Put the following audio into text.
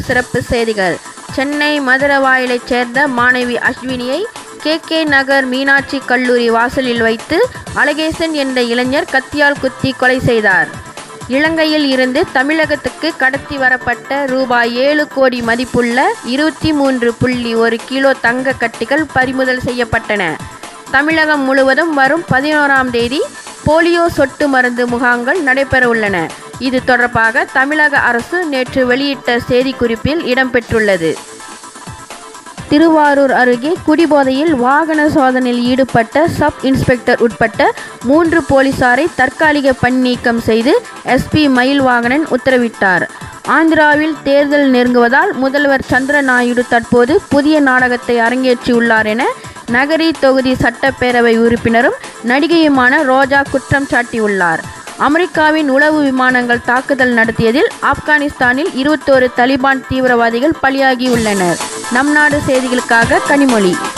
சிறப்பு செய்திகள். சென்னை மதுரவாயலைச் சேர்ந்த மாணவி அஸ்வினியை கே நகர் மீனாட்சி கல்லூரி வாசலில் வைத்து அழகேசன் என்ற இளைஞர் கத்தியால் குத்தி கொலை செய்தார். இலங்கையில் இருந்து தமிழகத்துக்கு கடத்தி வரப்பட்ட ரூபாய் 7 கோடி மதிப்புள்ள 23.1 கிலோ தங்க கட்டிகள் பறிமுதல் செய்யப்பட்டன. தமிழகம் முழுவதும் வரும் 11ஆம் தேதி போலியோ சொட்டு மருந்து முகாம்கள் நடைபெறவுள்ளன. இது தொடர்பாக தமிழக அரசு நேற்று வெளியிட்ட செய்திக்குறிப்பில் இடம்பெற்றுள்ளது. திருவாரூர் அருகே குடிபோதையில் வாகன சோதனையில் ஈடுபட்ட சப் இன்ஸ்பெக்டர் உட்பட்ட 3 போலீசாரை தற்காலிக பணி நீக்கம் செய்து SP மயில்வாகனன் உத்தரவிட்டார். ஆந்திராவில் தேர்தல் நெருங்குவதால் முதல்வர் சந்திரநாயுடு தற்போது புதிய நாடகத்தை அரங்கேற்றியுள்ளார் என நகரி தொகுதி சட்டப்பேரவை உறுப்பினரும் நடிகையுமான ரோஜா குற்றம் சாட்டியுள்ளார். அமெரிக்காவின் உளவு விமானங்கள் தாக்குதல் நடத்தியதில் ஆப்கானிஸ்தானில் 21 தலிபான் தீவிரவாதிகள் பலியாகியுள்ளனர். நம் நாடு செய்திகளுக்காக கனிமொழி.